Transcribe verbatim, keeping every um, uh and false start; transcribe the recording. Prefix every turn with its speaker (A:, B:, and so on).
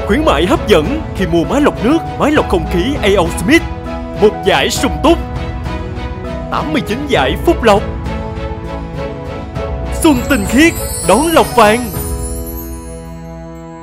A: khuyến mại hấp dẫn khi mua máy lọc nước, máy lọc không khí a o Smith. Một giải sung túc, tám mươi chín giải phúc lộc. Xuân tinh khiết đón lộc vàng.